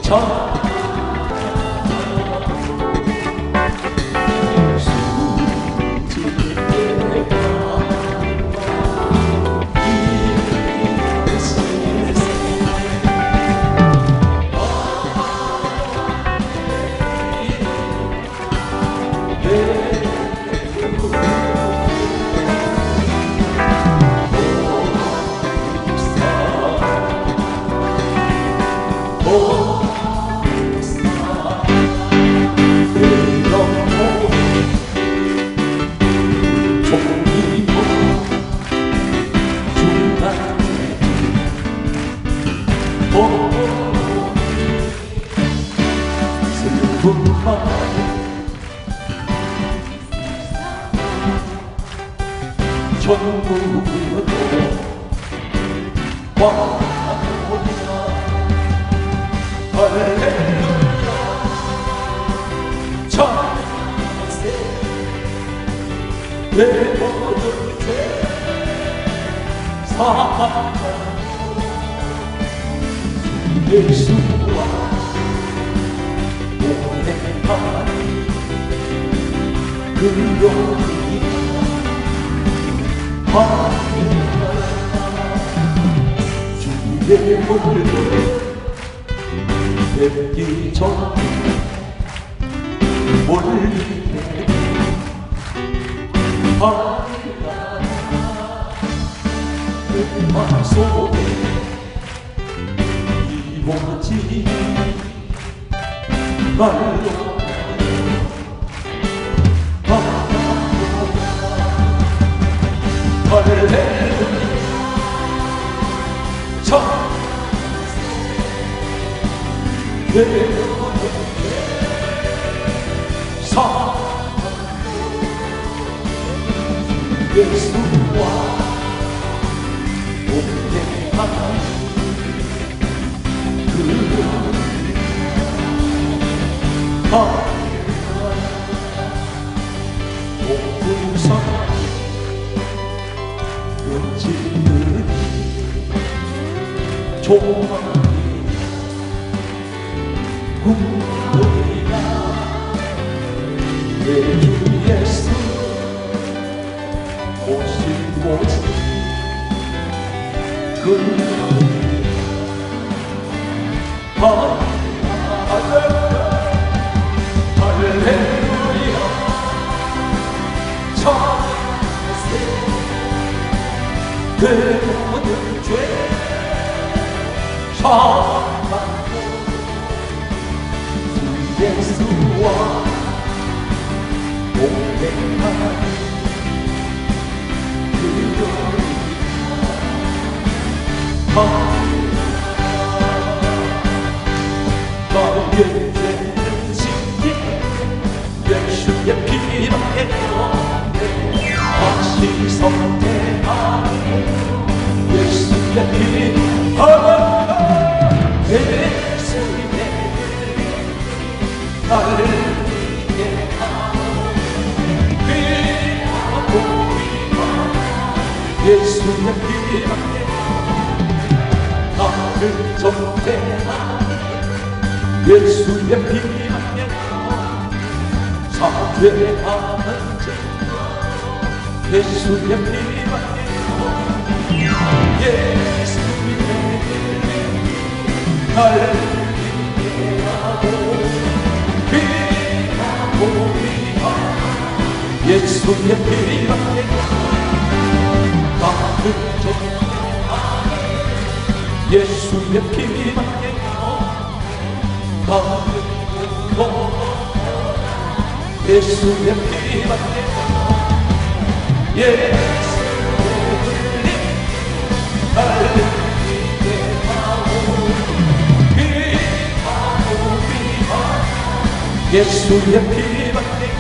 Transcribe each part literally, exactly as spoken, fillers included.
예수의 피밖에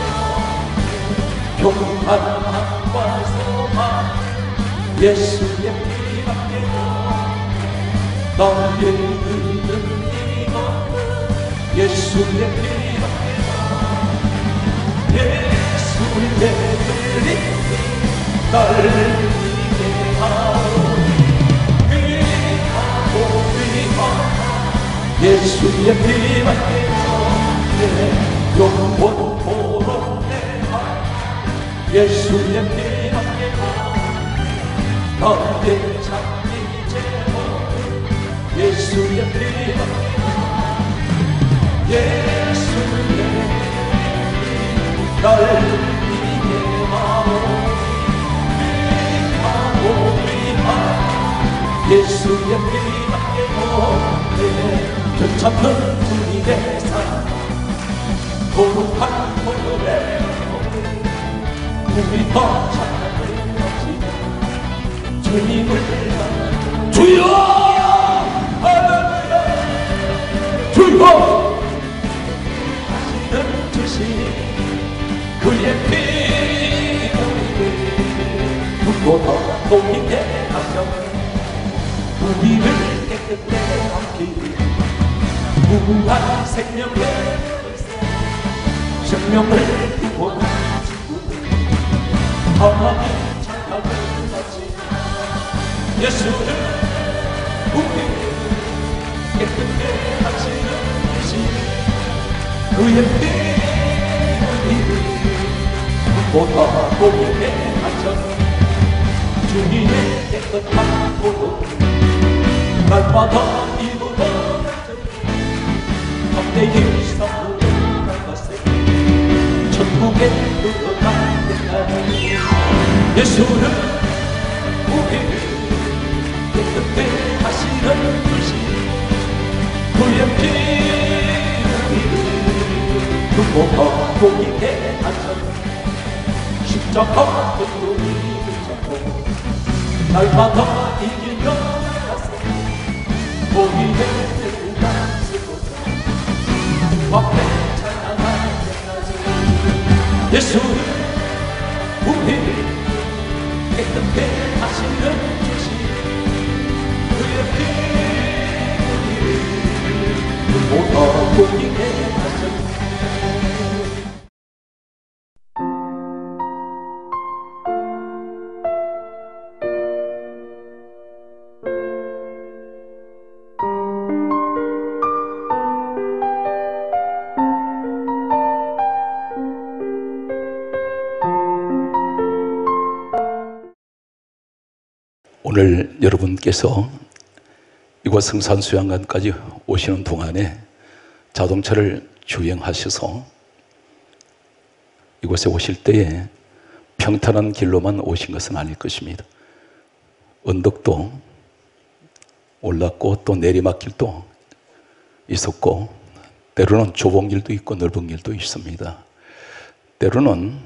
교만하고서만 예수의 피밖에 나의 믿는 이것은 예수의 피밖에 예수의 피를 나를 믿게 하오 귀하고 귀한 예수의 예수의 피밖에 없네 영원토록 내 맘 예수의 피밖에 없네 너의 참이 제목 예수의 피밖에 없네 예수의 날 위해 마음 위하고 위하 예수의 피밖에 없네 저참는 주님의 사랑 거룩한 보혈의 우리 더 찬양을 넘치며 주님을 주여 할렐루야 주여 하시는 주신 그의 피 우리를 눈보다 높이게 하셔 우리를 깨끗게 하기 무한 생명을 생명을 구원하시고 하나님 찬양을 바치 예수를 우리를 깨끗게 하시는 주신 그의 피 우리를 눈보다 보이게 하셔 주님의 깨끗한 보혈 날마다 이루어 내 일상으로 나가세 천국에 들어갈 때까지 예수는 우리를 깨끗게 하시는 주신 그의 피 우리를 눈보다 보이게 하셔 십자가 끝으로 이르셨고 날마다 이기며 나가세 보이게 앞에 찬양할 때까지 예수는 우리를 깨끗게 하시는 주신 그의 피 우리를 눈보다 보이게 하셨네 오늘 여러분께서 이곳 성산수양관까지 오시는 동안에 자동차를 주행하셔서 이곳에 오실 때에 평탄한 길로만 오신 것은 아닐 것입니다. 언덕도 올랐고 또 내리막길도 있었고 때로는 좁은 길도 있고 넓은 길도 있습니다. 때로는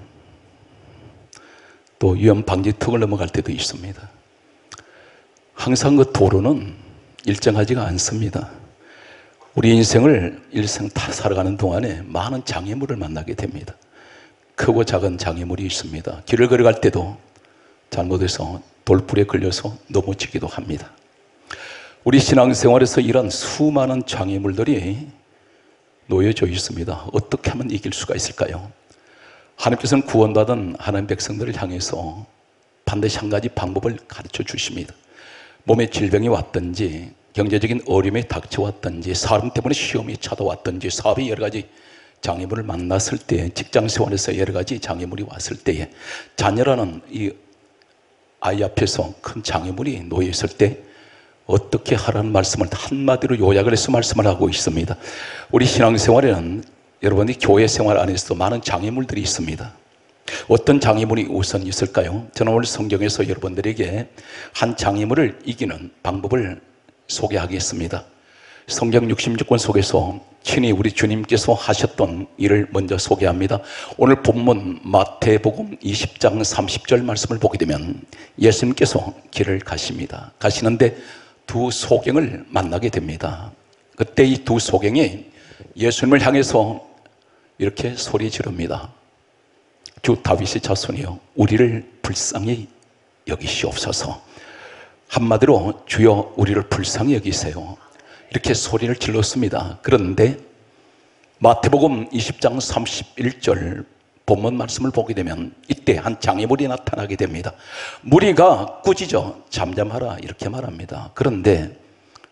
또 위험 방지턱을 넘어갈 때도 있습니다. 항상 그 도로는 일정하지가 않습니다. 우리 인생을 일생 다 살아가는 동안에 많은 장애물을 만나게 됩니다. 크고 작은 장애물이 있습니다. 길을 걸어갈 때도 잘못해서 돌불에 걸려서 넘어지기도 합니다. 우리 신앙생활에서 이런 수많은 장애물들이 놓여져 있습니다. 어떻게 하면 이길 수가 있을까요? 하나님께서는 구원받은 하나님 백성들을 향해서 반드시 한 가지 방법을 가르쳐 주십니다. 몸에 질병이 왔든지 경제적인 어려움이 닥쳐왔든지 사람 때문에 시험이 찾아왔든지 사업이 여러 가지 장애물을 만났을 때 직장생활에서 여러 가지 장애물이 왔을 때에 자녀라는 이 아이 앞에서 큰 장애물이 놓여 있을 때 어떻게 하라는 말씀을 한마디로 요약을 해서 말씀을 하고 있습니다. 우리 신앙생활에는 여러분이 교회 생활 안에서도 많은 장애물들이 있습니다. 어떤 장애물이 우선 있을까요? 저는 오늘 성경에서 여러분들에게 한 장애물을 이기는 방법을 소개하겠습니다. 성경 육십육 권 속에서 친히 우리 주님께서 하셨던 일을 먼저 소개합니다. 오늘 본문 마태복음 이십 장 삼십 절 말씀을 보게 되면 예수님께서 길을 가십니다. 가시는데 두 소경을 만나게 됩니다. 그때 이 두 소경이 예수님을 향해서 이렇게 소리 지릅니다. 주 다윗의 자손이여 우리를 불쌍히 여기시옵소서. 한마디로 주여 우리를 불쌍히 여기세요. 이렇게 소리를 질렀습니다. 그런데 마태복음 이십 장 삼십일 절 본문 말씀을 보게 되면 이때 한 장애물이 나타나게 됩니다. 무리가 꾸짖어 잠잠하라 이렇게 말합니다. 그런데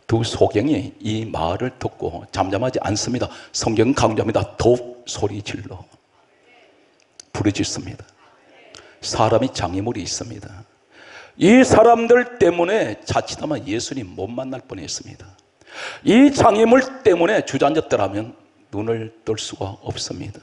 두 소경이 이 말을 듣고 잠잠하지 않습니다. 성경은 강조합니다. 더욱 소리 질러 부르짖습니다. 사람이 장애물이 있습니다. 이 사람들 때문에 자칫하면 예수님 못 만날 뻔했습니다. 이 장애물 때문에 주저앉았더라면 눈을 뜰 수가 없습니다.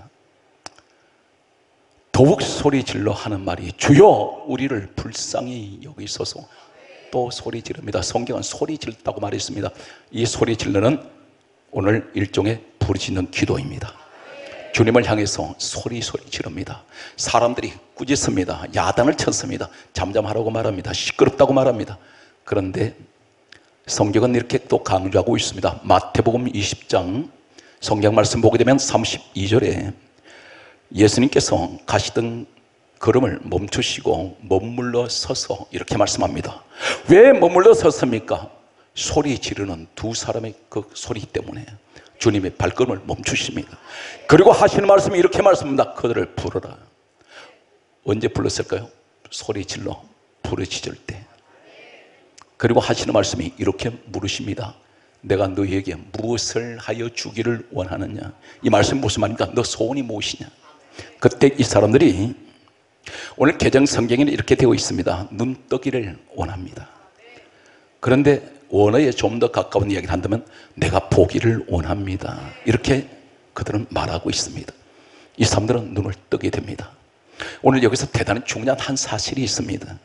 더욱 소리 질러 하는 말이 주여 우리를 불쌍히 여기소서. 또 소리 지릅니다. 성경은 소리 질렀다고 말했습니다. 이 소리 질러는 오늘 일종의 부르짖는 기도입니다. 주님을 향해서 소리 소리 지릅니다. 사람들이 꾸짖습니다. 야단을 쳤습니다. 잠잠하라고 말합니다. 시끄럽다고 말합니다. 그런데 성경은 이렇게 또 강조하고 있습니다. 마태복음 이십 장 성경 말씀 보게 되면 삼십이 절에 예수님께서 가시던 걸음을 멈추시고 머물러 서서 이렇게 말씀합니다. 왜 머물러 섰습니까? 소리 지르는 두 사람의 그 소리 때문에 주님의 발걸음을 멈추십니다. 그리고 하시는 말씀이 이렇게 말씀합니다. 그들을 부르라. 언제 불렀을까요? 소리 질러 부르짖을 때. 그리고 하시는 말씀이 이렇게 물으십니다. 내가 너희에게 무엇을 하여 주기를 원하느냐? 이 말씀이 무슨 말입니까? 너 소원이 무엇이냐? 그때 이 사람들이 오늘 개정 성경에는 이렇게 되어 있습니다. 눈 뜨기를 원합니다. 그런데 원어에 좀 더 가까운 이야기를 한다면 내가 보기를 원합니다. 이렇게 그들은 말하고 있습니다. 이 사람들은 눈을 뜨게 됩니다. 오늘 여기서 대단히 중요한 한 사실이 있습니다.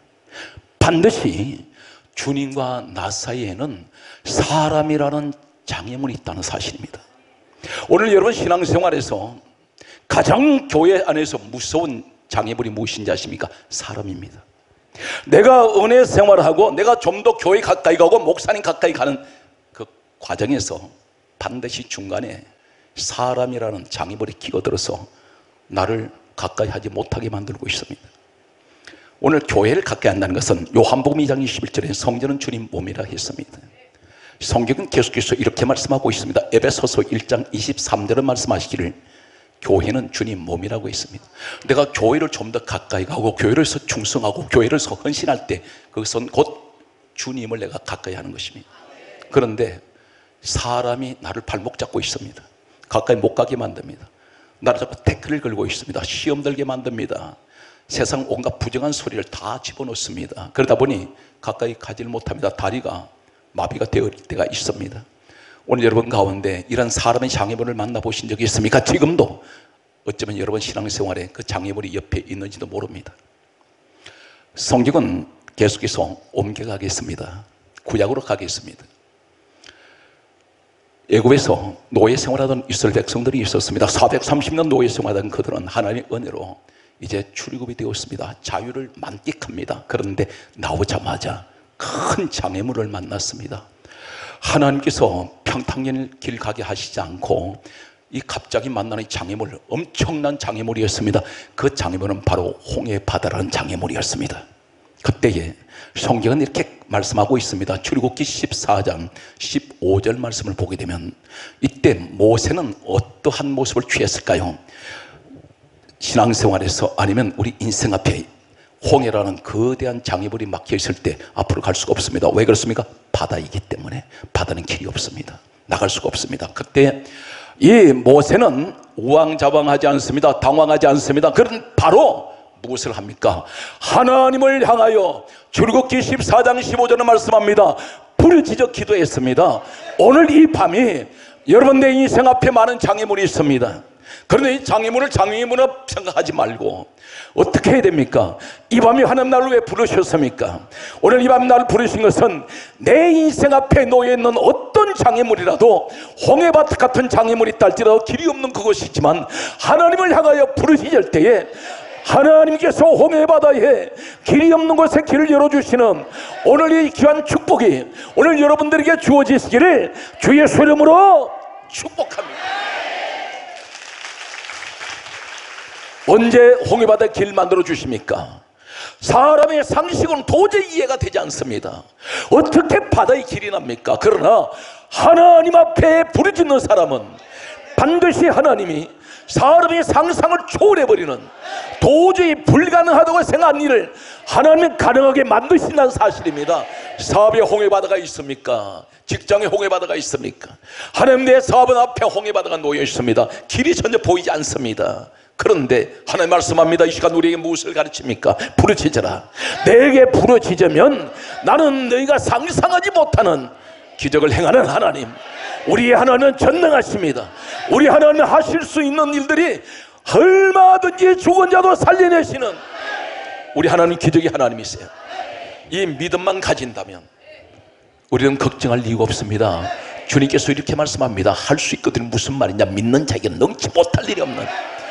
반드시 주님과 나 사이에는 사람이라는 장애물이 있다는 사실입니다. 오늘 여러분 신앙생활에서 가장 교회 안에서 무서운 장애물이 무엇인지 아십니까? 사람입니다. 내가 은혜 생활하고 내가 좀 더 교회 가까이 가고 목사님 가까이 가는 그 과정에서 반드시 중간에 사람이라는 장애물이 끼어들어서 나를 가까이 하지 못하게 만들고 있습니다. 오늘 교회를 가까이 한다는 것은 요한복음 이 장 이십일 절에 성전은 주님 몸이라 했습니다. 성경은 계속해서 이렇게 말씀하고 있습니다. 에베소서 일 장 이십삼 절은 말씀하시기를 교회는 주님 몸이라고 했습니다. 내가 교회를 좀 더 가까이 가고 교회를서 충성하고 교회를서 헌신할 때 그것은 곧 주님을 내가 가까이 하는 것입니다. 그런데 사람이 나를 발목 잡고 있습니다. 가까이 못 가게 만듭니다. 나를 잡고 태클을 걸고 있습니다. 시험 들게 만듭니다. 세상 온갖 부정한 소리를 다 집어넣습니다. 그러다 보니 가까이 가지를 못합니다. 다리가 마비가 되어 때가 있습니다. 오늘 여러분 가운데 이런 사람의 장애물을 만나보신 적이 있습니까? 지금도 어쩌면 여러분 신앙생활에 그 장애물이 옆에 있는지도 모릅니다. 성경은 계속해서 옮겨가겠습니다. 구약으로 가겠습니다. 애굽에서 노예 생활하던 이스라엘 백성들이 있었습니다. 사백삼십 년 노예 생활하던 그들은 하나님의 은혜로 이제 출애굽이 되었습니다. 자유를 만끽합니다. 그런데 나오자마자 큰 장애물을 만났습니다. 하나님께서 평탄한 길 가게 하시지 않고 이 갑자기 만나는 장애물, 엄청난 장애물이었습니다. 그 장애물은 바로 홍해 바다라는 장애물이었습니다. 그때에 성경은 이렇게 말씀하고 있습니다. 출애굽기 십사 장 십오 절 말씀을 보게 되면 이때 모세는 어떠한 모습을 취했을까요? 신앙생활에서 아니면 우리 인생 앞에 홍해라는 거대한 장애물이 막혀 있을 때 앞으로 갈 수가 없습니다. 왜 그렇습니까? 바다이기 때문에. 바다는 길이 없습니다. 나갈 수가 없습니다. 그때 이 모세는 우왕좌왕하지 않습니다. 당황하지 않습니다. 그런 바로 무엇을 합니까? 하나님을 향하여 출애굽기 십사 장 십오 절은 말씀합니다. 부르짖어 기도했습니다. 오늘 이 밤이 여러분 내 인생 앞에 많은 장애물이 있습니다. 그런데 이 장애물을 장애물로 생각하지 말고 어떻게 해야 됩니까? 이 밤이 하나님 나를 왜 부르셨습니까? 오늘 이 밤 나를 부르신 것은 내 인생 앞에 놓여있는 어떤 장애물이라도 홍해밭 같은 장애물이 있다 할지라도 길이 없는 그것이지만 하나님을 향하여 부르짖을 때에 하나님께서 홍해바다에 길이 없는 곳에 길을 열어주시는 오늘 이 귀한 축복이 오늘 여러분들에게 주어지시기를 주 예수 이름으로 축복합니다. 언제 홍해바다에 길 만들어 주십니까? 사람의 상식은 도저히 이해가 되지 않습니다. 어떻게 바다에 길이 납니까? 그러나 하나님 앞에 부르짖는 사람은 반드시 하나님이 사람의 상상을 초월해버리는 도저히 불가능하다고 생각한 일을 하나님은 가능하게 만드신다는 사실입니다. 사업에 홍해바다가 있습니까? 직장에 홍해바다가 있습니까? 하나님, 내 사업은 앞에 홍해바다가 놓여 있습니다. 길이 전혀 보이지 않습니다. 그런데 하나님 말씀합니다. 이 시간 우리에게 무엇을 가르칩니까? 부르짖어라. 내게 부르짖으면 나는 너희가 상상하지 못하는 기적을 행하는 하나님. 우리 하나님은 전능하십니다. 우리 하나님은 하실 수 있는 일들이 얼마든지 죽은 자도 살려내시는 우리 하나님, 기적의 하나님이세요. 이 믿음만 가진다면 우리는 걱정할 이유가 없습니다. 주님께서 이렇게 말씀합니다. 할 수 있거든. 무슨 말이냐? 믿는 자에게는 능치 못할 일이 없는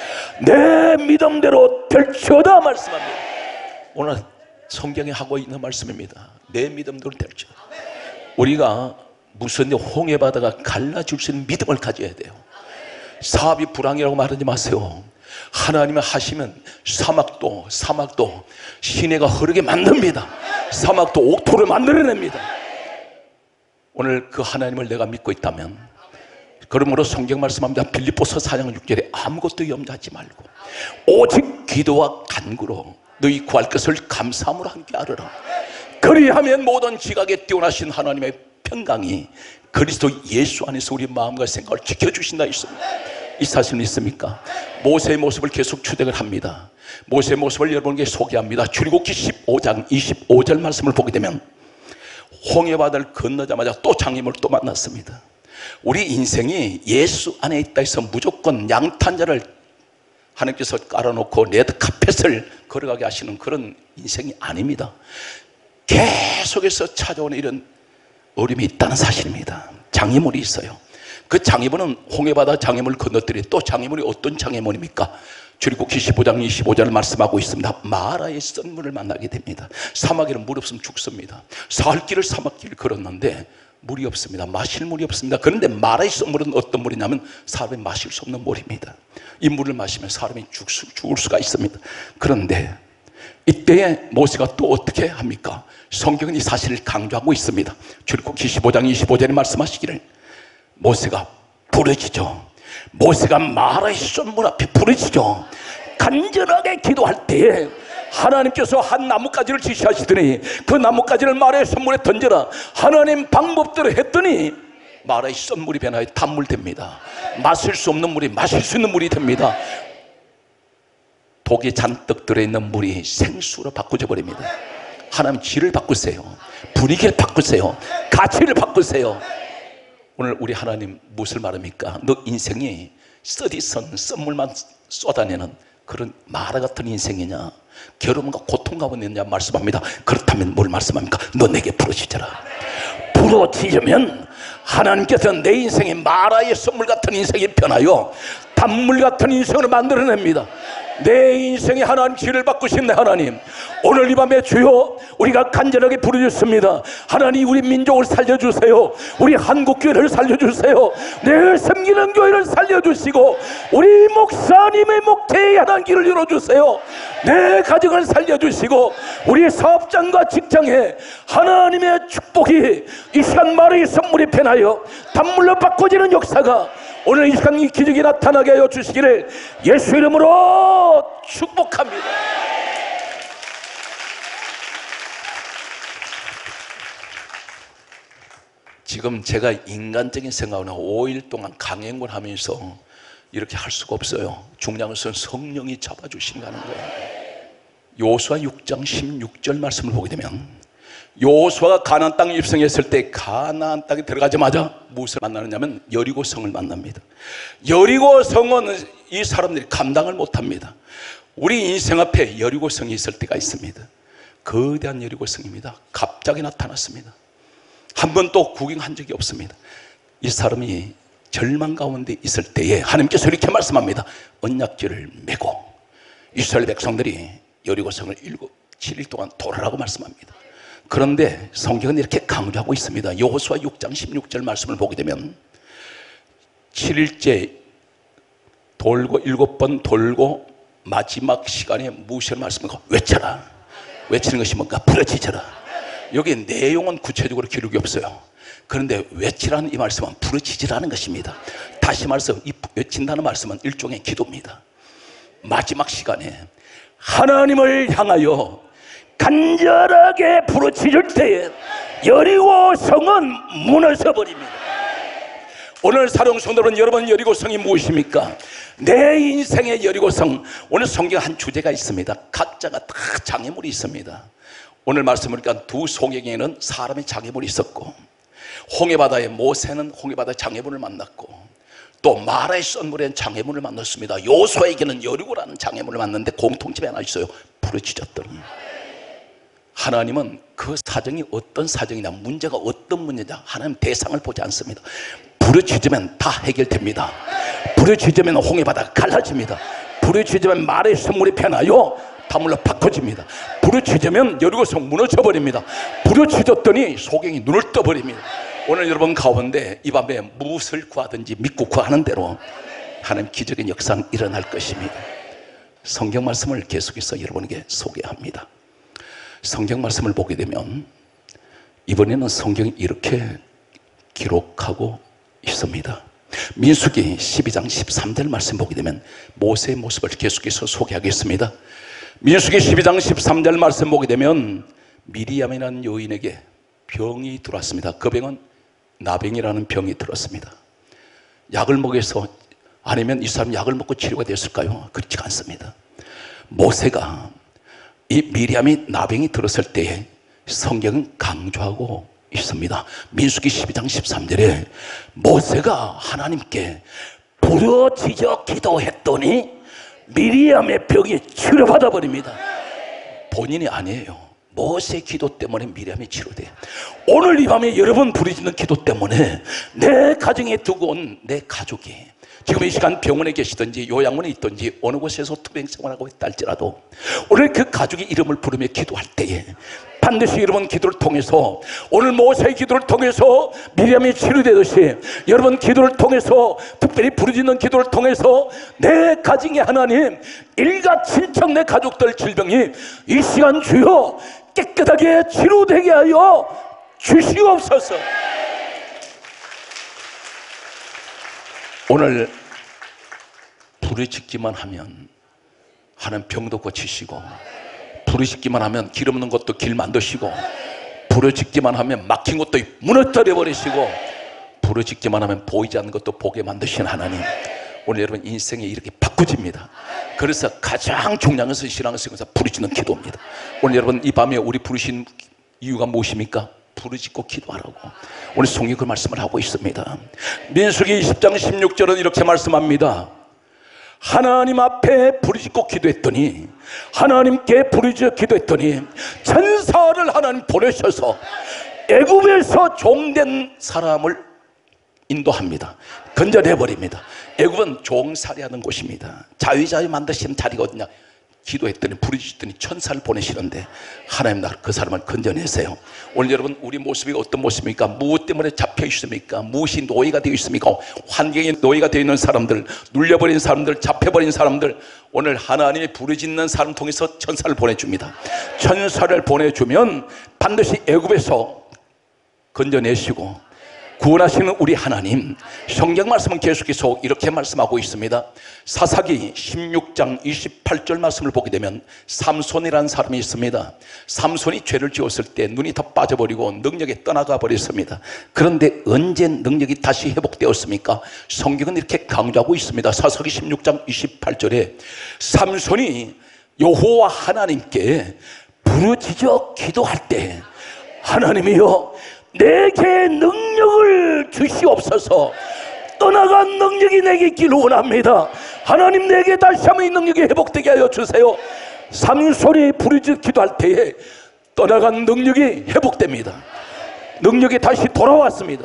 내 믿음대로 될지어다 말씀합니다. 오늘 성경에 하고 있는 말씀입니다. 내 믿음대로 될지어다. 우리가 무슨 홍해바다가 갈라줄 수 있는 믿음을 가져야 돼요. 사업이 불황이라고 말하지 마세요. 하나님이 하시면 사막도 사막도 시내가 흐르게 만듭니다. 사막도 옥토를 만들어냅니다. 오늘 그 하나님을 내가 믿고 있다면, 그러므로 성경 말씀합니다. 빌립보서 사 장 육 절에 아무것도 염려하지 말고 오직 기도와 간구로 너희 구할 것을 감사함으로 함께 하리라. 그리하면 모든 지각에 뛰어나신 하나님의 평강이 그리스도 예수 안에서 우리 마음과 생각을 지켜주신다 있습니다. 이 사실 믿습니까? 모세의 모습을 계속 추적을 합니다. 모세의 모습을 여러분에게 소개합니다. 출애굽기 십오 장 이십오 절 말씀을 보게 되면 홍해바다를 건너자마자 또 장애물을 또 만났습니다. 우리 인생이 예수 안에 있다 해서 무조건 양탄자를 하나님께서 깔아놓고 레드카펫을 걸어가게 하시는 그런 인생이 아닙니다. 계속해서 찾아오는 이런 어려움이 있다는 사실입니다. 장애물이 있어요. 그 장애물은 홍해바다 장애물 건너들이 또 장애물이 어떤 장애물입니까? 출애굽기 십오 장 이십오 절을 말씀하고 있습니다. 마라의 썬물을 만나게 됩니다. 사막에는 물 없으면 죽습니다. 사흘 길을 사막길을 걸었는데 물이 없습니다. 마실 물이 없습니다. 그런데 마라의 썬물은 어떤 물이냐면 사람이 마실 수 없는 물입니다. 이 물을 마시면 사람이 죽, 죽을 수가 있습니다. 그런데 이때에 모세가 또 어떻게 합니까? 성경은 이 사실을 강조하고 있습니다. 출애굽기 십오 장 이십오 절에 말씀하시기를 모세가 부르짖어. 모세가 마라의 썬물 앞에 부르짖어 간절하게 기도할 때에 하나님께서 한 나뭇가지를 지시하시더니 그 나뭇가지를 마라의 썬물에 던져라. 하나님 방법대로 했더니 마라의 썬물이 변하여 단물 됩니다. 마실 수 없는 물이 마실 수 있는 물이 됩니다. 독이 잔뜩 들어있는 물이 생수로 바꾸져 버립니다. 하나님 질을 바꾸세요. 분위기를 바꾸세요. 가치를 바꾸세요. 오늘 우리 하나님 무엇을 말합니까? 너 인생이 써디선 썬물만 쏟아내는 그런 마라 같은 인생이냐? 괴로움과 고통 가운데 있느냐 말씀합니다. 그렇다면 뭘 말씀합니까? 너 내게 부르짖어라. 부르짖으면 하나님께서 내 인생이 마라의 썬물 같은 인생이 변하여 단물 같은 인생을 만들어냅니다. 내 인생에 하나님 지혜를 바꾸신 내 하나님, 오늘 이 밤에 주여 우리가 간절하게 부르짖습니다. 하나님, 우리 민족을 살려주세요. 우리 한국교회를 살려주세요. 내 섬기는 교회를 살려주시고 우리 목사님의 목태에 하나님 길을 열어주세요. 내 가정을 살려주시고 우리 사업장과 직장에 하나님의 축복이 이 시간 마라의 썬물이 변하여 단물로 바꿔지는 역사가 오늘 이 시간 이 기적이 나타나게 하여 주시기를 예수 이름으로 축복합니다. 지금 제가 인간적인 생각으로 오 일 동안 강행을 하면서 이렇게 할 수가 없어요. 중요한 것은 성령이 잡아주신다는 거예요. 여호수아 육 장 십육 절 말씀을 보게 되면 여호수아가 가나안 땅에 입성했을 때 가나안 땅에 들어가자마자 무엇을 만나느냐면 여리고 성을 만납니다. 여리고 성은 이 사람들이 감당을 못합니다. 우리 인생 앞에 여리고 성이 있을 때가 있습니다. 거대한 여리고 성입니다. 갑자기 나타났습니다. 한 번도 구경한 적이 없습니다. 이 사람이 절망 가운데 있을 때에 하나님께서 이렇게 말씀합니다. 언약궤를 메고 이스라엘 백성들이 여리고 성을 일곱, 칠 일 동안 돌아라고 말씀합니다. 그런데 성경은 이렇게 강조하고 있습니다. 여호수아 육 장 십육 절 말씀을 보게 되면 칠 일째 돌고 일곱 번 돌고 마지막 시간에 무엇을 말씀합니까? 외쳐라. 외치는 것이 뭔가? 부르짖어라. 여기 내용은 구체적으로 기록이 없어요. 그런데 외치라는 이 말씀은 부르짖으라는 것입니다. 다시 말해서 이 외친다는 말씀은 일종의 기도입니다. 마지막 시간에 하나님을 향하여 간절하게 부르짖을 때에 여리고 성은 무너져 버립니다. 오늘 사랑 성도는 여러분, 여리고성이 무엇입니까? 내 인생의 여리고성. 오늘 성경 한 주제가 있습니다. 각자가 다 장애물이 있습니다. 오늘 말씀을 보니까 두 송영에는 사람의 장애물이 있었고, 홍해바다의 모세는 홍해바다의 장애물을 만났고, 또 마라의 썬물엔 장애물을 만났습니다. 요수아에게는 여리고라는 장애물을 만났는데 공통점이 하나 있어요. 부르짖었더니. 하나님은 그 사정이 어떤 사정이냐, 문제가 어떤 문제냐, 하나님 대상을 보지 않습니다. 부르짖으면 다 해결됩니다. 부르짖으면 홍해바다가 갈라집니다. 부르짖으면 마라의 썬물이 변하여 다물로 바꿔집니다. 부르짖으면 여리고성 무너져버립니다. 부르짖었더니 소경이 눈을 떠버립니다. 오늘 여러분 가운데 이 밤에 무엇을 구하든지 믿고 구하는 대로 하나님 기적인 역사는 일어날 것입니다. 성경 말씀을 계속해서 여러분에게 소개합니다. 성경 말씀을 보게 되면 이번에는 성경이 이렇게 기록하고 있습니다. 민수기 십이 장 십삼 절 말씀 보게 되면 모세의 모습을 계속해서 소개하겠습니다. 민수기 십이 장 십삼 절 말씀 보게 되면 미리암이라는 여인에게 병이 들어왔습니다. 그 병은 나병이라는 병이 들었습니다. 약을 먹여서, 아니면 이 사람이 약을 먹고 치료가 됐을까요? 그렇지 않습니다. 모세가 이 미리암이 나병이 들었을 때에 성경은 강조하고 있습니다. 민수기 십이 장 십삼 절에 모세가 하나님께 부르짖어 기도했더니 미리암의 병이 치료받아 버립니다. 본인이 아니에요. 모세의 기도 때문에 미리암이 치료돼요. 오늘 이 밤에 여러분 부르짖는 기도 때문에 내 가정에 두고 온 내 가족이 지금 이 시간 병원에 계시든지 요양원에 있든지 어느 곳에서 투병 생활하고 있다 할지라도 오늘 그 가족의 이름을 부르며 기도할 때에 반드시 여러분 기도를 통해서, 오늘 모세의 기도를 통해서 미리암이 치료되듯이 여러분 기도를 통해서, 특별히 부르짖는 기도를 통해서 내 가정의 하나님, 일가 친척 내 가족들 질병이 이 시간 주여 깨끗하게 치료되게 하여 주시옵소서. 오늘 부르짖기만 하면 하나님 병도 고치시고, 부르짖기만 하면 길 없는 것도 길 만드시고, 부르짖기만 하면 막힌 것도 무너뜨려 버리시고, 부르짖기만 하면 보이지 않는 것도 보게 만드신 하나님, 오늘 여러분 인생이 이렇게 바꾸집니다. 그래서 가장 중요한 것은 신앙에서 부르짖는 기도입니다. 오늘 여러분 이 밤에 우리 부르신 이유가 무엇입니까? 부르짖고 기도하라고 오늘 성경이 그 말씀을 하고 있습니다. 민수기 이십 장 십육 절은 이렇게 말씀합니다. 하나님 앞에 부르짖고 기도했더니, 하나님께 부르짖어 기도했더니 천사를 하나님 보내셔서 애굽에서 종된 사람을 인도합니다. 건져내버립니다. 애굽은 종살이하는 곳입니다. 자유자유 만드시는 자리거든요. 기도했더니 부르짖더니 천사를 보내시는데 하나님 나라 그 사람을 건져내세요. 오늘 여러분 우리 모습이 어떤 모습입니까? 무엇 때문에 잡혀 있습니까? 무엇이 노예가 되어 있습니까? 환경이 노예가 되어 있는 사람들, 눌려버린 사람들, 잡혀버린 사람들, 오늘 하나님이 부르짖는 사람 통해서 천사를 보내줍니다. 천사를 보내주면 반드시 애굽에서 건져내시고 구원하시는 우리 하나님, 성경 말씀은 계속해서 이렇게 말씀하고 있습니다. 사사기 십육 장 이십팔 절 말씀을 보게 되면 삼손이라는 사람이 있습니다. 삼손이 죄를 지었을 때 눈이 다 빠져버리고 능력이 떠나가 버렸습니다. 그런데 언제 능력이 다시 회복되었습니까? 성경은 이렇게 강조하고 있습니다. 사사기 십육 장 이십팔 절에 삼손이 여호와 하나님께 부르짖어 기도할 때 하나님이여 내게 능력을 주시옵소서. 떠나간 능력이 내게 있기를 원합니다. 하나님 내게 다시 한번 이 능력이 회복되게 하여 주세요. 삼손이 부르짖어 기도할 때에 떠나간 능력이 회복됩니다. 능력이 다시 돌아왔습니다.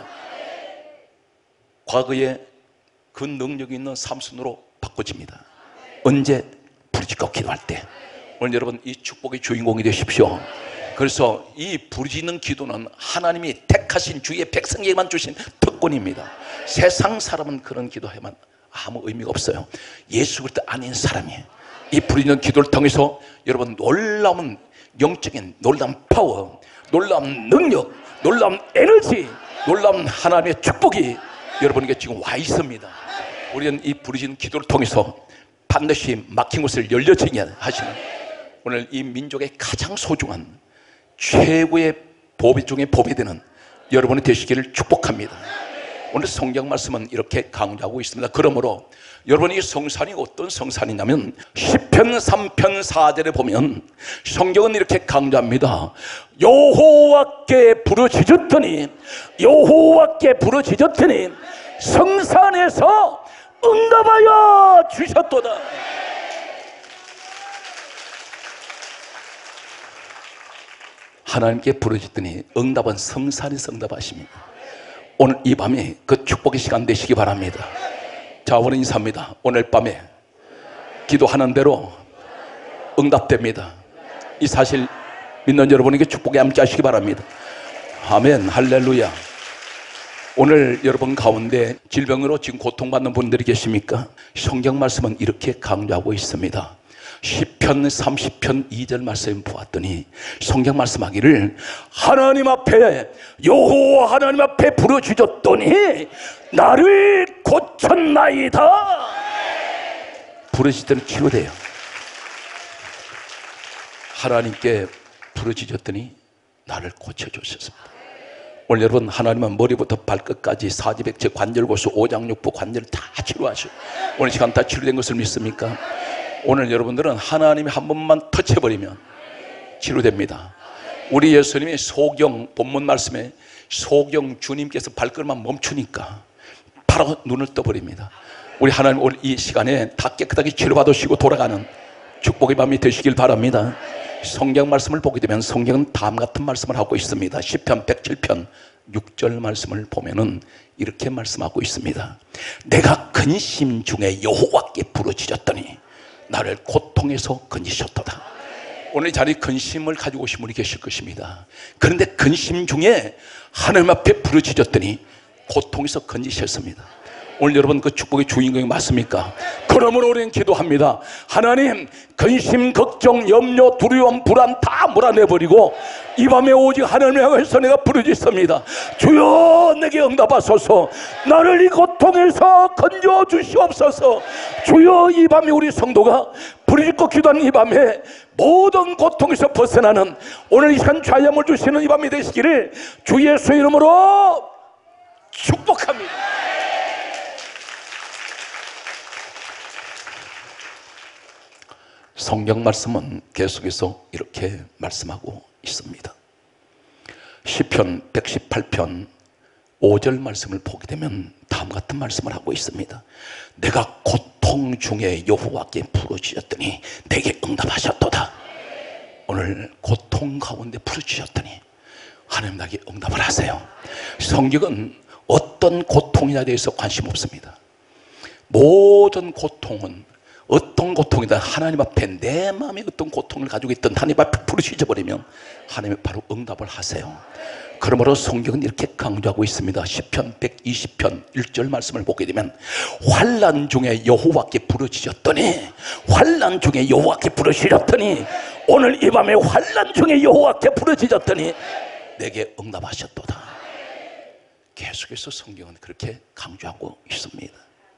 과거에 그 능력이 있는 삼손으로 바꿔집니다. 언제? 부르짖고 기도할 때. 오늘 여러분 이 축복의 주인공이 되십시오. 그래서 이 부르짖는 기도는 하나님이 택하신 주의 백성에게만 주신 특권입니다. 세상 사람은 그런 기도하면 아무 의미가 없어요. 예수 그리스도 아닌 사람이 이 부르짖는 기도를 통해서 여러분 놀라운 영적인 놀라운 파워, 놀라운 능력, 놀라운 에너지, 놀라운 하나님의 축복이 여러분에게 지금 와 있습니다. 우리는 이 부르짖는 기도를 통해서 반드시 막힌 곳을 열려지게 하시는 오늘 이 민족의 가장 소중한 최고의 보배 중에 보배되는 여러분이 되시기를 축복합니다. 오늘 성경 말씀은 이렇게 강조하고 있습니다. 그러므로 여러분이 성산이 어떤 성산이냐면 시편 삼 편 사 절에 보면 성경은 이렇게 강조합니다. 여호와께 부르짖었더니 여호와께 부르짖었더니 성산에서 응답하여 주셨도다. 하나님께 부르짖더니 응답은 성산에서 응답하십니다. 오늘 이 밤에 그 축복의 시간 되시기 바랍니다. 자, 오늘 인사합니다. 오늘 밤에 기도하는 대로 응답됩니다. 이 사실 믿는 여러분에게 축복에 함께 하시기 바랍니다. 아멘. 할렐루야. 오늘 여러분 가운데 질병으로 지금 고통받는 분들이 계십니까? 성경 말씀은 이렇게 강조하고 있습니다. 시편 삼십 편 이 절 말씀 보았더니 성경 말씀하기를 하나님 앞에 여호와 하나님 앞에 부르짖었더니 나를 고쳤나이다. 부르짖더니 치료돼요. 하나님께 부르짖었더니 나를 고쳐주셨습니다. 오늘 여러분 하나님은 머리부터 발끝까지 사지백체 관절고수 오장육부 관절을 다 치료하셔. 오늘 시간 다 치료된 것을 믿습니까? 오늘 여러분들은 하나님이 한 번만 터쳐버리면 치료됩니다. 우리 예수님이 소경 본문 말씀에 소경 주님께서 발걸음만 멈추니까 바로 눈을 떠버립니다. 우리 하나님 오늘 이 시간에 다 깨끗하게 치료받으시고 돌아가는 축복의 밤이 되시길 바랍니다. 성경 말씀을 보게 되면 성경은 다음 같은 말씀을 하고 있습니다. 시편 백칠 편 육 절 말씀을 보면은 이렇게 말씀하고 있습니다. 내가 근심 중에 여호와께 부르짖었더니 나를 고통에서 건지셨도다. 오늘 이 자리에 근심을 가지고 오신 분이 계실 것입니다. 그런데 근심 중에 하나님 앞에 부르짖었더니 고통에서 건지셨습니다. 오늘 여러분 그 축복의 주인공이 맞습니까? 그러므로 우리는 기도합니다. 하나님, 근심, 걱정, 염려, 두려움, 불안 다 몰아내버리고 이 밤에 오직 하나님을 향해서 내가 부르짖습니다. 주여 내게 응답하소서. 나를 이 고통에서 건져주시옵소서. 주여 이 밤에 우리 성도가 부르짖고 기도하는 이 밤에 모든 고통에서 벗어나는 오늘 이 시간 자유함을 주시는 이 밤이 되시기를 주 예수 이름으로 축복합니다. 성경 말씀은 계속해서 이렇게 말씀하고 있습니다. 시편 백십팔 편 오 절 말씀을 보게 되면 다음 같은 말씀을 하고 있습니다. 내가 고통 중에 여호와께 부르짖었더니 내게 응답하셨도다. 오늘 고통 가운데 부르짖었더니 하나님 나에게 응답을 하세요. 성경은 어떤 고통이나 대해서 관심 없습니다. 모든 고통은 어떤 고통이든 하나님 앞에 내 마음에 어떤 고통을 가지고 있던 하나님 앞에 부르짖어버리면 하나님이 바로 응답을 하세요. 그러므로 성경은 이렇게 강조하고 있습니다. 시편 백이십 편 일 절 말씀을 보게 되면 환난 중에 여호와께 부르짖었더니 환난 중에 여호와께 부르짖었더니 오늘 이 밤에 환난 중에 여호와께 부르짖었더니 내게 응답하셨도다. 계속해서 성경은 그렇게 강조하고 있습니다.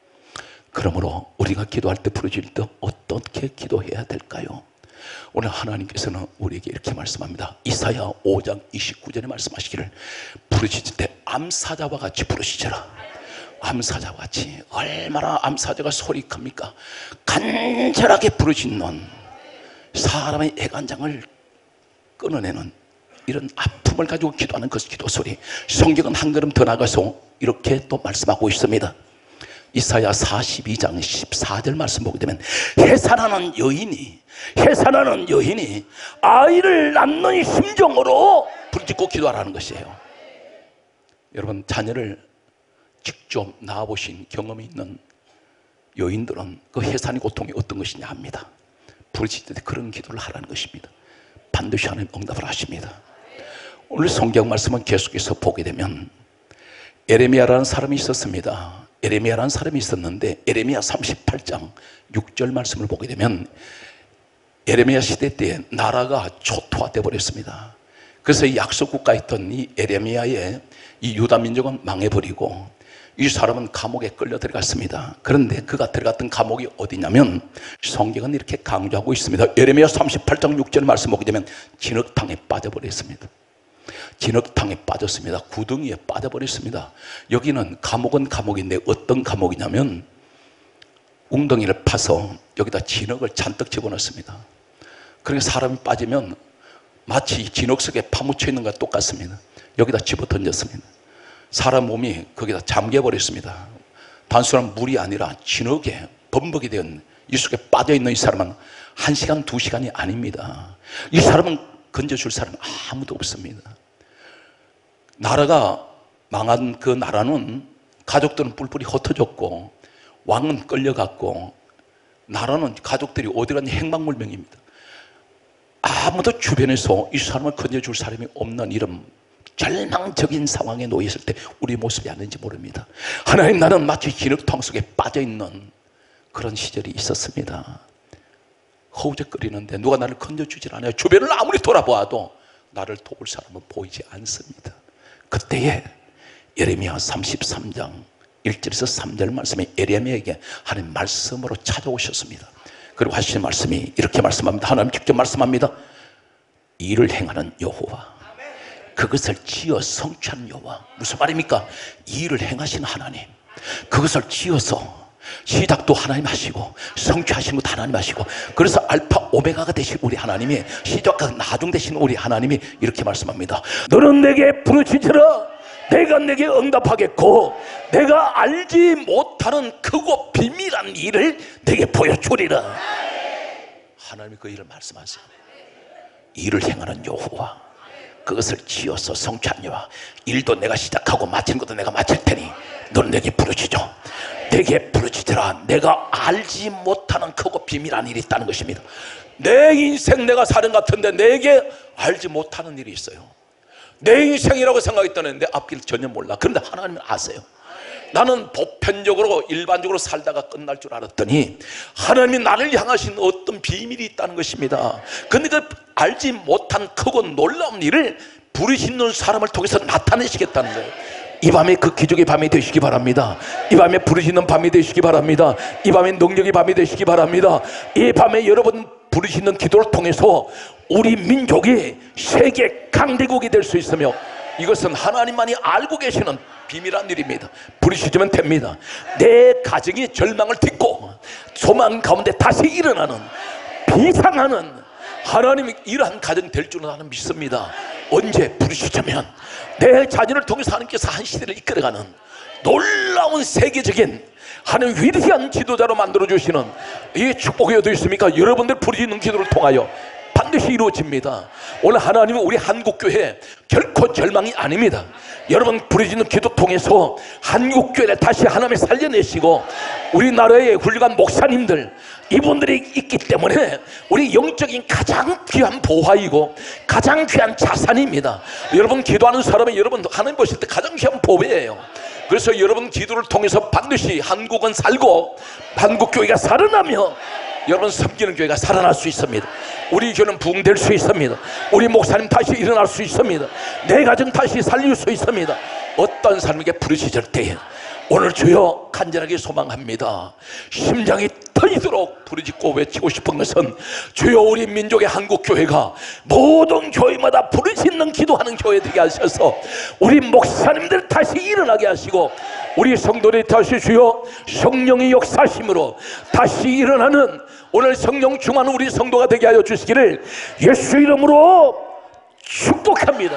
그러므로 우리가 기도할 때 부르짖을 때 어떻게 기도해야 될까요? 오늘 하나님께서는 우리에게 이렇게 말씀합니다. 이사야 오 장 이십구 절에 말씀하시기를 부르짖을 때 암사자와 같이 부르짖어라. 암사자와 같이. 얼마나 암사자가 소리합니까? 간절하게 부르짖는 사람의 애간장을 끊어내는 이런 아픔을 가지고 기도하는 그 기도 소리. 성경은 한 걸음 더 나가서 이렇게 또 말씀하고 있습니다. 이사야 사십이 장 십사 절 말씀 보게 되면 해산하는 여인이 해산하는 여인이 아이를 낳는 심정으로 부르짖고 기도하라는 것이에요. 여러분 자녀를 직접 낳아보신 경험이 있는 여인들은 그 해산의 고통이 어떤 것이냐 합니다. 부르짖을 때 그런 기도를 하라는 것입니다. 반드시 하나님 응답을 하십니다. 오늘 성경 말씀은 계속해서 보게 되면 에레미야라는 사람이 있었습니다. 에레미야라는 사람이 있었는데 에레미야 삼십팔 장 육 절 말씀을 보게 되면 에레미야 시대 때 나라가 초토화되어 버렸습니다. 그래서 이 약속국가에 있던 이 에레미야의 이 유다 민족은 망해버리고 이 사람은 감옥에 끌려 들어갔습니다. 그런데 그가 들어갔던 감옥이 어디냐면 성경은 이렇게 강조하고 있습니다. 예레미야 삼십팔 장 육 절 말씀 보게 되면 진흙탕에 빠져버렸습니다. 진흙탕에 빠졌습니다. 구덩이에 빠져버렸습니다. 여기는 감옥은 감옥인데 어떤 감옥이냐면 웅덩이를 파서 여기다 진흙을 잔뜩 집어넣습니다. 그러니까 사람이 빠지면 마치 진흙 속에 파묻혀 있는 것과 똑같습니다. 여기다 집어 던졌습니다. 사람 몸이 거기다 잠겨버렸습니다. 단순한 물이 아니라 진흙에 범벅이 된 이 속에 빠져있는 이 사람은 한 시간, 두 시간이 아닙니다. 이 사람은 건져줄 사람은 아무도 없습니다. 나라가 망한 그 나라는 가족들은 뿔뿔이 흩어졌고 왕은 끌려갔고 나라는 가족들이 어디 갔는지 행방불명입니다. 아무도 주변에서 이 사람을 건져줄 사람이 없는 이런 절망적인 상황에 놓였을 때 우리 모습이 아닌지 모릅니다. 하나님, 나는 마치 진흙탕 속에 빠져있는 그런 시절이 있었습니다. 허우적거리는데 누가 나를 건져주질 않아요. 주변을 아무리 돌아보아도 나를 도울 사람은 보이지 않습니다. 그때에 예레미야 삼십삼 장 일 절에서 삼 절 말씀에 예레미야에게 하나님 말씀으로 찾아오셨습니다. 그리고 하시는 말씀이 이렇게 말씀합니다. 하나님 직접 말씀합니다. 일을 행하는 여호와, 그것을 지어 성취하는 여호와. 무슨 말입니까? 일을 행하시는 하나님, 그것을 지어서 시작도 하나님 하시고 성취하시는 것도 하나님 하시고, 그래서 알파 오메가가 되신 우리 하나님이, 시작과 나중 되신 우리 하나님이 이렇게 말씀합니다. 너는 내게 부르짖으라, 내가 내게 응답하겠고 내가 알지 못하는 크고 비밀한 일을 내게 보여주리라. 하나님이 그 일을 말씀하세요. 일을 행하는 여호와, 그것을 지어서 성취한 여호와. 일도 내가 시작하고 마치는 것도 내가 마칠 테니 너는 내게 부르짖어. 내게 부르짖으라. 내가 알지 못하는 크고 비밀한 일이 있다는 것입니다. 내 인생 내가 사는 같은데 내게 알지 못하는 일이 있어요. 내 인생이라고 생각했다는 내 앞길 전혀 몰라. 그런데 하나님은 아세요. 나는 보편적으로 일반적으로 살다가 끝날 줄 알았더니 하나님이 나를 향하신 어떤 비밀이 있다는 것입니다. 그런데 그 알지 못한 크고 놀라운 일을 부르짖는 사람을 통해서 나타내시겠다는 거예요. 이 밤에 그 기적의 밤이 되시기 바랍니다. 이 밤에 부르짖는 밤이 되시기 바랍니다. 이 밤에 능력의 밤이 되시기 바랍니다. 이 밤에 여러분 부르짖는 기도를 통해서 우리 민족이 세계 강대국이 될 수 있으며, 이것은 하나님만이 알고 계시는 비밀한 일입니다. 부르짖으면 됩니다. 내 가정이 절망을 딛고 소망 가운데 다시 일어나는 비상하는 하나님이 이러한 가정이 될 줄은 나는 믿습니다. 언제 부르짖으면 내 자녀를 통해서 하나님께서 한 시대를 이끌어가는 놀라운 세계적인 하나님 위대한 지도자로 만들어주시는 이 축복이 어디 있습니까? 여러분들 부르짖는 기도를 통하여 반드시 이루어집니다. 오늘 하나님은 우리 한국교회 결코 절망이 아닙니다. 여러분 부르짖는 기도 통해서 한국교회를 다시 하나님이 살려내시고 우리나라의 훌륭한 목사님들, 이분들이 있기 때문에 우리 영적인 가장 귀한 보화이고 가장 귀한 자산입니다. 여러분 기도하는 사람은 여러분 하나님 보실 때 가장 귀한 보배예요. 그래서 여러분 기도를 통해서 반드시 한국은 살고 한국교회가 살아나며 여러분 섬기는 교회가 살아날 수 있습니다. 우리 교회는 부흥될 수 있습니다. 우리 목사님 다시 일어날 수 있습니다. 내 가정 다시 살릴 수 있습니다. 어떤 사람에게 부르짖을 때에 오늘 주여 간절하게 소망합니다. 심장이 터지도록 부르짖고 외치고 싶은 것은 주여 우리 민족의 한국교회가 모든 교회마다 부르짖는 기도하는 교회 되게 하셔서 우리 목사님들 다시 일어나게 하시고 우리 성도들이 다시 주여 성령의 역사심으로 다시 일어나는 오늘 성령 충만한 우리 성도가 되게 하여 주시기를 예수 이름으로 축복합니다.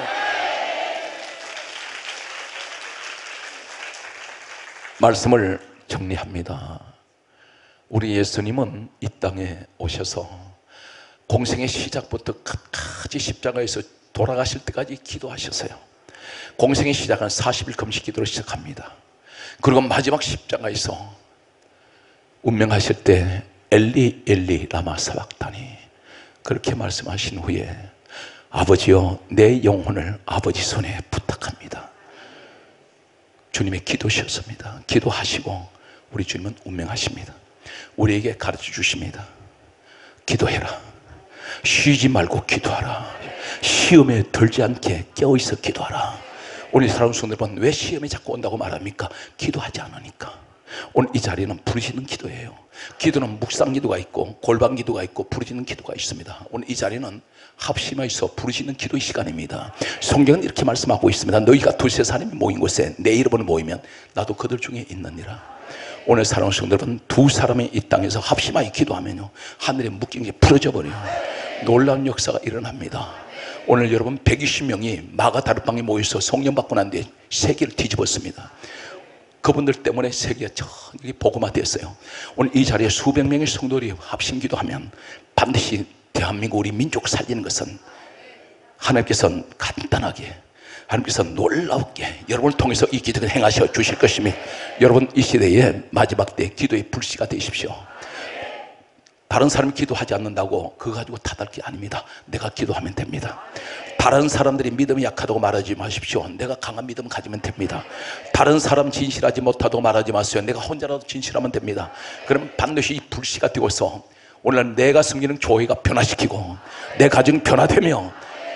말씀을 정리합니다. 우리 예수님은 이 땅에 오셔서 공생의 시작부터 끝까지 십자가에서 돌아가실 때까지 기도하셨어요. 공생의 시작은 사십 일 금식 기도로 시작합니다. 그리고 마지막 십자가에서 운명하실 때 엘리 엘리 라마 사박다니 그렇게 말씀하신 후에 아버지여 내 영혼을 아버지 손에 부탁합니다. 주님의 기도셨습니다. 기도하시고 우리 주님은 운명하십니다. 우리에게 가르쳐 주십니다. 기도해라. 쉬지 말고 기도하라. 시험에 들지 않게 깨어있어 기도하라. 오늘 사랑하는 성도 여러분, 왜 시험이 자꾸 온다고 말합니까? 기도하지 않으니까. 오늘 이 자리는 부르짖는 기도예요. 기도는 묵상 기도가 있고 골방 기도가 있고 부르짖는 기도가 있습니다. 오늘 이 자리는 합심하여서 부르짖는 기도의 시간입니다. 성경은 이렇게 말씀하고 있습니다. 너희가 두세 사람이 모인 곳에 내 이름으로 모이면 나도 그들 중에 있느니라. 오늘 사랑하는 성도 여러분, 두 사람이 이 땅에서 합심하여 기도하면요, 하늘에 묶인 게 풀어져 버려요. 놀라운 역사가 일어납니다. 오늘 여러분 백이십 명이 마가 다락방에 모여서 성령 받고 난 뒤에 세계를 뒤집었습니다. 그분들 때문에 세계가 저기 복음화됐어요. 오늘 이 자리에 수백 명의 성도들이 합심 기도하면 반드시 대한민국 우리 민족 살리는 것은 하나님께서는 간단하게, 하나님께서 놀랍게 여러분을 통해서 이 기적을 행하셔 주실 것이니 여러분 이 시대의 마지막 때 기도의 불씨가 되십시오. 다른 사람이 기도하지 않는다고 그거 가지고 탓할 게 아닙니다. 내가 기도하면 됩니다. 다른 사람들이 믿음이 약하다고 말하지 마십시오. 내가 강한 믿음 가지면 됩니다. 다른 사람 진실하지 못하다고 말하지 마세요. 내가 혼자라도 진실하면 됩니다. 그럼 반드시 이 불씨가 되어서 오늘 내가 섬기는 교회가 변화시키고 내 가정 변화되며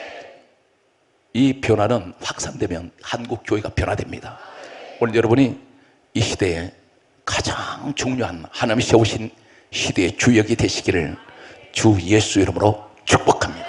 이 변화는 확산되면 한국 교회가 변화됩니다. 오늘 여러분이 이 시대에 가장 중요한 하나님이 세우신 시대의 주역이 되시기를 주 예수 이름으로 축복합니다.